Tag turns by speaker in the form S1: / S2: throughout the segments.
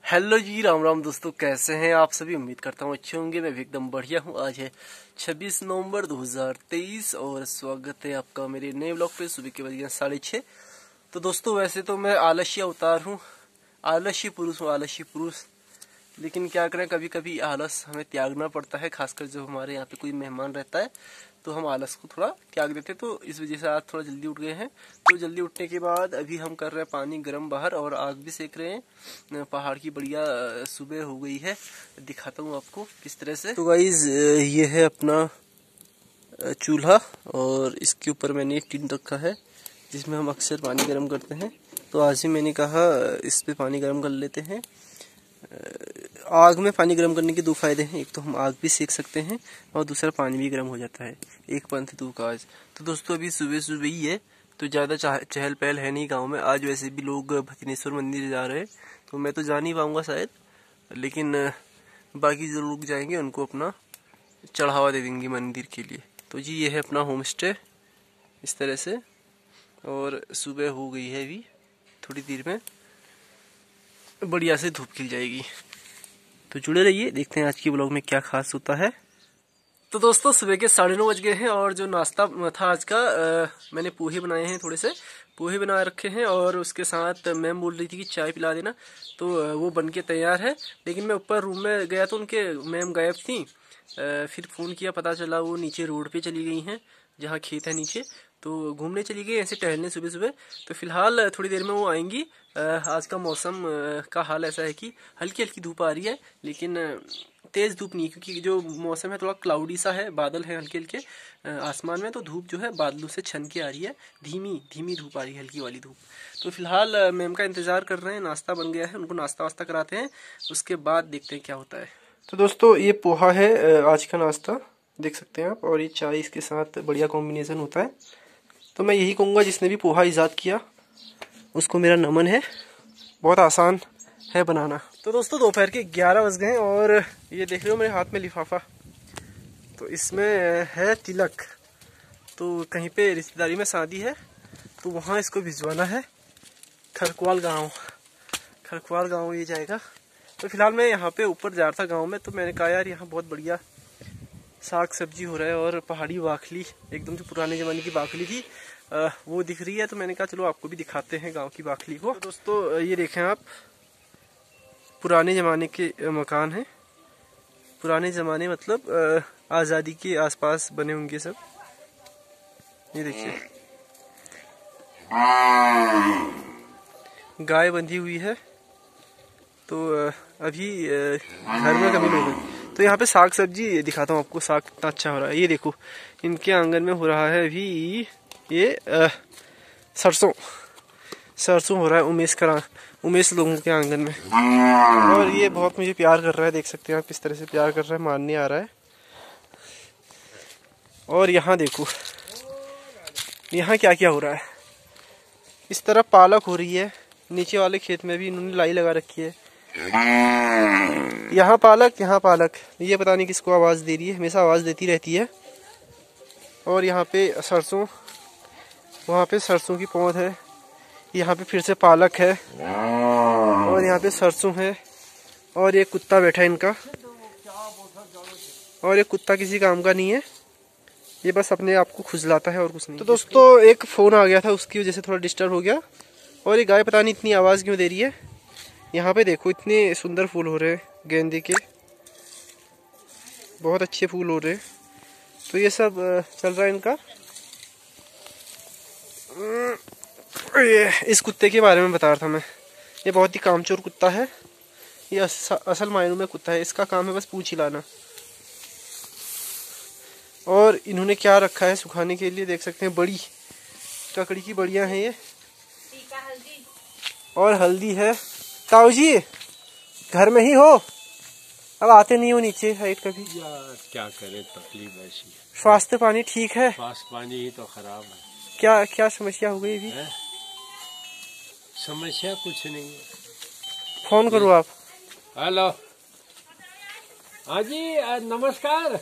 S1: Hello जी, राम राम दोस्तों, कैसे हैं आप सभी। उम्मीद करता हूँ अच्छे होंगे। मैं भी एकदम बढ़िया हूँ। आज है 26 नवंबर 2023 और स्वागत है आपका मेरे नए ब्लॉग पे। सुबह के बज गए 6:30। तो दोस्तों, वैसे तो मैं आलस्य अवतार हूँ, आलस्य पुरुष हूँ, आलस्य पुरुष। लेकिन क्या करें, कभी कभी आलस हमें त्यागना पड़ता है। खासकर जब हमारे यहाँ पे कोई मेहमान रहता है तो हम आलस को थोड़ा त्याग देते हैं। तो इस वजह से आज थोड़ा जल्दी उठ गए हैं। तो जल्दी उठने के बाद अभी हम कर रहे हैं पानी गर्म बाहर और आग भी सेक रहे हैं। पहाड़ की बढ़िया सुबह हो गई है, दिखाता हूँ आपको किस तरह से। तो गाइस, ये है अपना चूल्हा और इसके ऊपर मैंने एक टिन रखा है जिसमें हम अक्सर पानी गर्म करते हैं। तो आज ही मैंने कहा इस पे पानी गर्म कर लेते हैं। आग में पानी गर्म करने के दो फायदे हैं, एक तो हम आग भी सेक सकते हैं और दूसरा पानी भी गर्म हो जाता है। एक पंथ दो काज। तो दोस्तों, अभी सुबह सुबह ही है तो ज़्यादा चहल पहल है नहीं गांव में। आज वैसे भी लोग भजनेश्वर मंदिर जा रहे हैं, तो मैं तो जा नहीं पाऊंगा शायद, लेकिन बाकी जो लोग जाएंगे उनको अपना चढ़ावा दे देंगे मंदिर के लिए। तो जी, ये है अपना होम स्टे इस तरह से। और सुबह हो गई है, अभी थोड़ी देर में बढ़िया से धूप खिल जाएगी। तो जुड़े रहिए, देखते हैं आज की ब्लॉग में क्या खास होता है। तो दोस्तों, सुबह के 9:30 बज गए हैं और जो नाश्ता था आज का, मैंने पोहे बनाए हैं। थोड़े से पोहे बना रखे हैं और उसके साथ मैम बोल रही थी कि चाय पिला देना, तो वो बन के तैयार है। लेकिन मैं ऊपर रूम में गया तो उनके मैम गायब थी। फिर फ़ोन किया, पता चला वो नीचे रोड पे चली गई हैं जहाँ खेत है नीचे। तो घूमने चली गई ऐसे टहलने सुबह सुबह। तो फिलहाल थोड़ी देर में वो आएंगी। आज का मौसम का हाल ऐसा है कि हल्की हल्की धूप आ रही है, लेकिन तेज़ धूप नहीं, क्योंकि जो मौसम है थोड़ा क्लाउडी सा है, बादल है हल्के हल्के आसमान में। तो धूप जो है बादलों से छन के आ रही है, धीमी धीमी धूप आ रही है, हल्की वाली धूप। तो फिलहाल मैम का इंतज़ार कर रहे हैं। नाश्ता बन गया है, उनको नाश्ता वास्ता कराते हैं, उसके बाद देखते हैं क्या होता है। तो दोस्तों, ये पोहा है आज का नाश्ता, देख सकते हैं आप। और ये चाय इसके साथ बढ़िया कॉम्बिनेशन होता है। तो मैं यही कहूँगा, जिसने भी पोहा ईजाद किया उसको मेरा नमन है। बहुत आसान है बनाना। तो दोस्तों, दोपहर के 11 बज गए और ये देख रहे हो मेरे हाथ में लिफाफा, तो इसमें है तिलक। तो कहीं पे रिश्तेदारी में शादी है तो वहाँ इसको भिजवाना है। खरकवाल गांव ये जाएगा। तो फिलहाल मैं यहाँ पे ऊपर जा रहा था गांव में, तो मैंने कहा यार यहाँ बहुत बढ़िया साग सब्जी हो रहा है और पहाड़ी बाखली, एकदम जो पुराने ज़माने की बाखली थी वो दिख रही है। तो मैंने कहा चलो आपको भी दिखाते हैं गांव की बाखली को। तो दोस्तों, ये देखें आप, पुराने ज़माने के मकान हैं। पुराने ज़माने मतलब आज़ादी के आसपास बने होंगे सब। ये देखिए, गाय बंधी हुई है। तो अभी घर में कभी लोग हैं। तो यहाँ पे साग सब्जी दिखाता हूँ आपको। साग कितना अच्छा हो रहा है, ये देखो। इनके आंगन में हो रहा है अभी ये सरसों हो रहा है उमेश लोगों के आंगन में। और ये बहुत मुझे प्यार कर रहा है, देख सकते हैं आप किस तरह से प्यार कर रहा है, मारने आ रहा है। और यहाँ देखो, यहाँ क्या क्या हो रहा है। इस तरफ पालक हो रही है, नीचे वाले खेत में भी इन्होंने लाई लगा रखी है। यहाँ पालक, ये पता नहीं किसको आवाज़ दे रही है, हमेशा आवाज़ देती रहती है। और यहाँ पे सरसों, वहाँ पे सरसों की पौध है, यहाँ पे फिर से पालक है और यहाँ पे सरसों है। और ये कुत्ता बैठा है इनका, और ये कुत्ता किसी काम का नहीं है, ये बस अपने आप को खुजलाता है और कुछ नहीं। तो दोस्तों, एक फ़ोन आ गया था, उसकी वजह से थोड़ा डिस्टर्ब हो गया। और ये गाय पता नहीं इतनी आवाज़ क्यों दे रही है। यहाँ पे देखो, इतने सुंदर फूल हो रहे हैं गेंदे के, बहुत अच्छे फूल हो रहे हैं। तो ये सब चल रहा है इनका। ये इस कुत्ते के बारे में बता रहा था मैं। ये बहुत ही कामचोर कुत्ता है, ये असल मायनों में कुत्ता है। इसका काम है बस पूंछ हिलाना। और इन्होंने क्या रखा है सुखाने के लिए, देख सकते हैं, बड़ी ककड़ी की बड़ियां हैं ये, और हल्दी है। ताऊ जी, घर में ही हो? अब आते नहीं हो नीचे हाइट कभी?
S2: यार क्या करे, तकलीफ ऐसी है।
S1: स्वास्थ्य पानी ठीक है?
S2: स्वास्थ्य पानी ही तो खराब है।
S1: क्या क्या समस्या हो गई अभी?
S2: समस्या कुछ नहीं है।
S1: फोन करो आप।
S2: हेलो, हाँ जी, नमस्कार।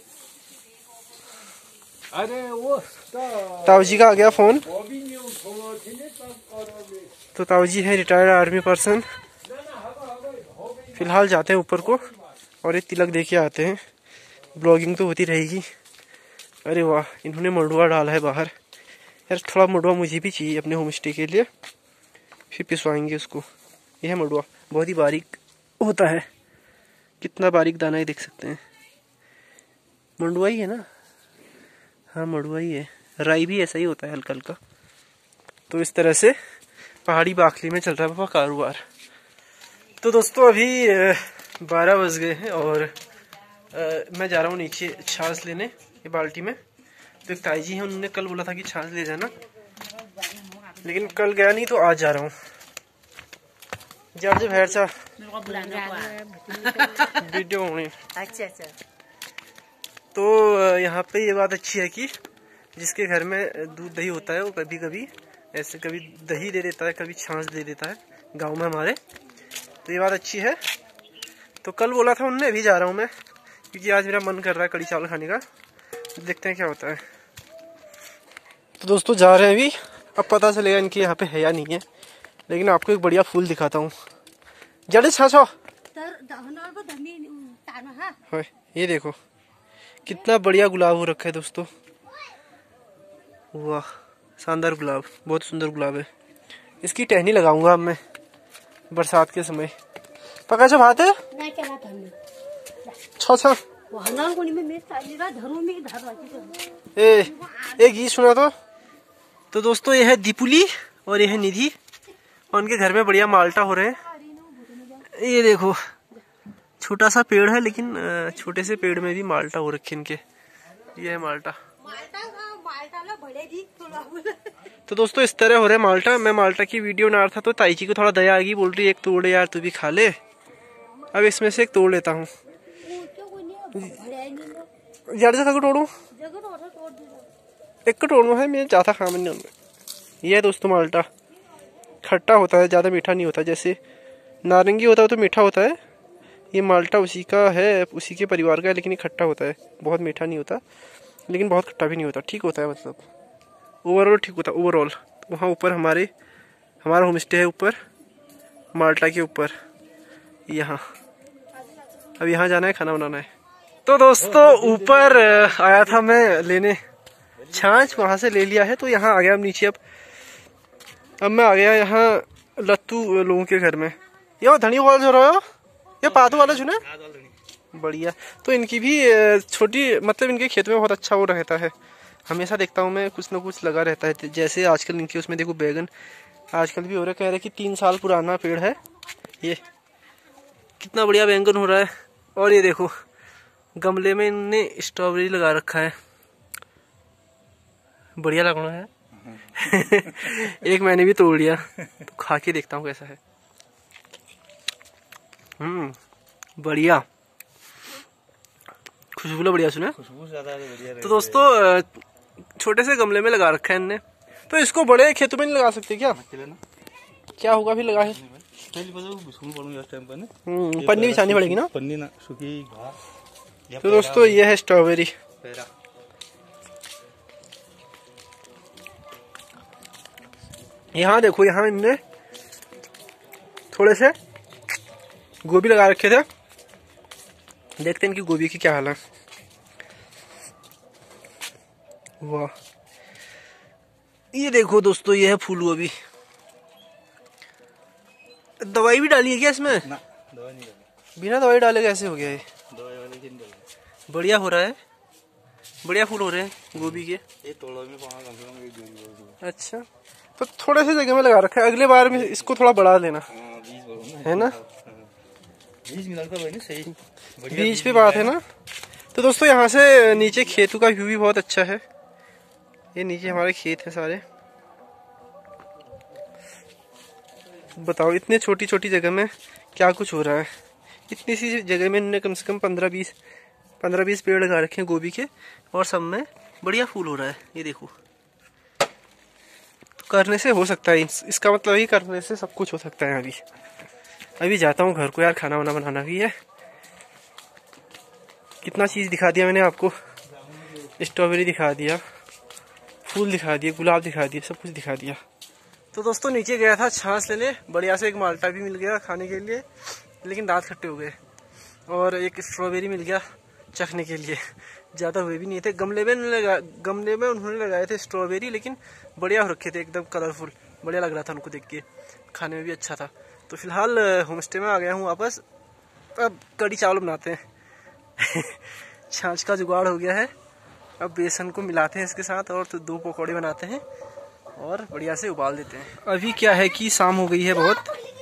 S2: अरे वो
S1: ताऊ जी का आ गया फोन। तो ताऊ जी है रिटायर्ड आर्मी पर्सन। फिलहाल जाते हैं ऊपर को और एक तिलक देके आते हैं। ब्लॉगिंग तो होती रहेगी। अरे वाह, इन्होंने मंडुआ डाला है बाहर। यार थोड़ा मंडुआ मुझे भी चाहिए अपने होम स्टे के लिए, फिर पिसवाएंगे उसको। यह है मंडुआ, बहुत ही बारीक होता है। कितना बारीक दाना है देख सकते हैं। मंडुआ ही है ना? हाँ मंडुआ ही है। राई भी ऐसा ही होता है हल्का हल्का। तो इस तरह से पहाड़ी बाखली में चल रहा है कारोबार। तो दोस्तों अभी 12 बज गए हैं और मैं जा रहा हूँ नीचे छाछ लेने ये बाल्टी में। तो एक ताई जी है, उन्होंने कल बोला था कि छाछ ले जाना, लेकिन कल गया नहीं तो आज जा रहा हूँ। जब भैर सा वीडियो होनी।
S3: अच्छा।
S1: तो यहाँ पे ये बात अच्छी है कि जिसके घर में दूध दही होता है वो कभी कभी ऐसे कभी दही दे देता है, कभी छाछ दे देता है गांव में हमारे। तो ये बात अच्छी है। तो कल बोला था उनने, अभी जा रहा हूँ मैं, क्योंकि आज मेरा मन कर रहा है कड़ी चावल खाने का। देखते हैं क्या होता है। तो दोस्तों जा रहे हैं अभी, अब पता चलेगा इनके यहाँ पे है या नहीं है। लेकिन आपको एक बढ़िया फूल दिखाता हूँ। जड़े छाछो ये देखो कितना बढ़िया गुलाब हो रखा है दोस्तों। वाह शानदार गुलाब, बहुत सुंदर गुलाब है। इसकी टहनी लगाऊंगा अब मैं बरसात के समय। पका छो भात है छा ए गीत सुना तो दोस्तों ये है दीपुली और ये है निधि, और उनके घर में बढ़िया माल्टा हो रहे हैं। ये देखो छोटा सा पेड़ है, लेकिन छोटे से पेड़ में भी माल्टा हो रखे इनके। ये है माल्टा। तो दोस्तों इस तरह हो रहा है माल्टा। मैं माल्टा की वीडियो बना रहा था तो ताई जी को थोड़ा दया आ गई, बोल रही एक तोड़ यार तू भी खा ले। अब इसमें से एक तोड़ लेता हूँ। ज्यादा जगह तोड़ू, एक तोड़ना है, मैं ज्यादा खा मैंने। ये है दोस्तों माल्टा, खट्टा होता है, ज्यादा मीठा नहीं होता। जैसे नारंगी होता है तो मीठा होता है, ये माल्टा उसी का है, उसी के परिवार का है, लेकिन ये खट्टा होता है। बहुत मीठा नहीं होता लेकिन बहुत खट्टा भी नहीं होता, ठीक होता है, मतलब ओवरऑल ठीक होता है ओवरऑल। वहाँ ऊपर हमारा होम स्टे है ऊपर माल्टा के ऊपर यहाँ। अब यहाँ जाना है, खाना बनाना है। तो दोस्तों ऊपर आया था मैं लेने छाछ, वहां से ले लिया है। तो यहाँ आ गया अब नीचे। अब मैं आ गया यहाँ लत्तू लोगों के घर में। ये धनी वाला जो रहा ये पातू वाला चुने बढ़िया। तो इनकी भी छोटी, मतलब इनके खेत में बहुत अच्छा वो रहता है। हमेशा देखता हूँ मैं कुछ ना कुछ लगा रहता है। जैसे आजकल इनके उसमें देखो बैगन आजकल भी हो रहा है। कह रहे कि 3 साल पुराना पेड़ है ये, कितना बढ़िया बैंगन हो रहा है। और ये देखो गमले में इनने स्ट्रॉबेरी लगा रखा है, बढ़िया लग रहा है। एक मैंने भी तोड़ लिया, तो खा के देखता हूँ कैसा है। बढ़िया, खुशबू बढ़िया सुने, खुशबू ज्यादा बढ़िया। तो दोस्तों छोटे से गमले में लगा रखा है इनने। तो इसको बड़े खेतों में नहीं लगा सकते क्या? क्या होगा फिर लगा है? पन्नी बिछानी पड़ेगी ना, पन्नी ना सूखी। तो दोस्तों ये है स्ट्रॉबेरी। यहाँ देखो, यहाँ इनने थोड़े से गोभी लगा रखे थे। देखते हैं इनकी गोभी की क्या हाल है। वाह, ये देखो दोस्तों, ये है फूल गोभी। दवाई भी डाली है क्या इसमें? ना, दवाई नहीं डाली। बिना दवाई डाले कैसे हो गया ये? दवाई वाली नहीं डाली। बढ़िया हो रहा है, बढ़िया फूल हो रहे हैं गोभी के। ये तोड़ो में अच्छा, तो थोड़े से जगह में लगा रखा है। अगले बार में इसको थोड़ा बढ़ा लेना है ना, बीज मिलता है सही, बीज पे बात है ना। तो दोस्तों यहाँ से नीचे खेतों का व्यू भी बहुत अच्छा है। ये नीचे हमारे खेत है सारे। बताओ इतने छोटी छोटी जगह में क्या कुछ हो रहा है। इतनी सी जगह में इन्होंने कम से कम 15-20 पेड़ लगा रखे हैं गोभी के, और सब में बढ़िया फूल हो रहा है। ये देखो, तो करने से हो सकता है, इसका मतलब ही करने से सब कुछ हो सकता है। अभी जाता हूँ घर को यार, खाना वाना बनाना भी है। कितना चीज़ दिखा दिया मैंने आपको, स्ट्रॉबेरी दिखा दिया, फूल दिखा दिए, गुलाब दिखा दिए, सब कुछ दिखा दिया। तो दोस्तों नीचे गया था छाछ लेने, बढ़िया से एक माल्टा भी मिल गया खाने के लिए। लेकिन दांत खट्टे हो गए। और एक स्ट्रॉबेरी मिल गया चखने के लिए, ज़्यादा हुए भी नहीं थे। गमले में उन्होंने लगाए थे स्ट्रॉबेरी, लेकिन बढ़िया हो रखे थे, एकदम कलरफुल, बढ़िया लग रहा था उनको देख के, खाने में भी अच्छा था। तो फिलहाल होम स्टे में आ गया हूँ वापस। अब कढ़ी चावल बनाते हैं छाछ का जुगाड़ हो गया है, अब बेसन को मिलाते हैं इसके साथ और तो 2 पकौड़े बनाते हैं और बढ़िया से उबाल देते हैं। अभी क्या है कि शाम हो गई है बहुत,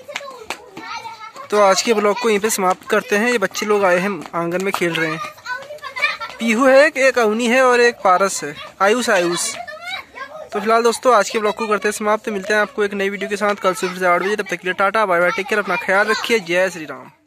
S1: तो आज के ब्लॉग को यहीं पे समाप्त करते हैं। ये बच्चे लोग आए हैं, आंगन में खेल रहे हैं। पीहू है, एक अवनी है और एक पारस है, आयुष। तो फिलहाल दोस्तों आज के ब्लॉग को करते हैं समाप्त। मिलते हैं आपको एक नई वीडियो के साथ कल सुबह 8 बजे। तब तक के लिए tata bye bye, take care, अपना ख्याल रखिए। जय श्री राम।